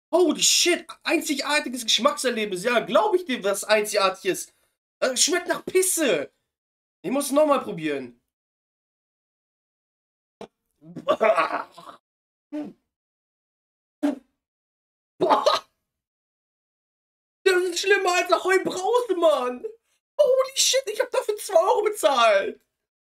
Holy shit, einzigartiges Geschmackserlebnis. Ja, glaube ich dir, was einzigartig ist. Schmeckt nach Pisse. Ich muss es nochmal probieren. Boah, das ist schlimmer als Ahoi Brause, Mann. Holy shit, ich habe dafür 2 € bezahlt.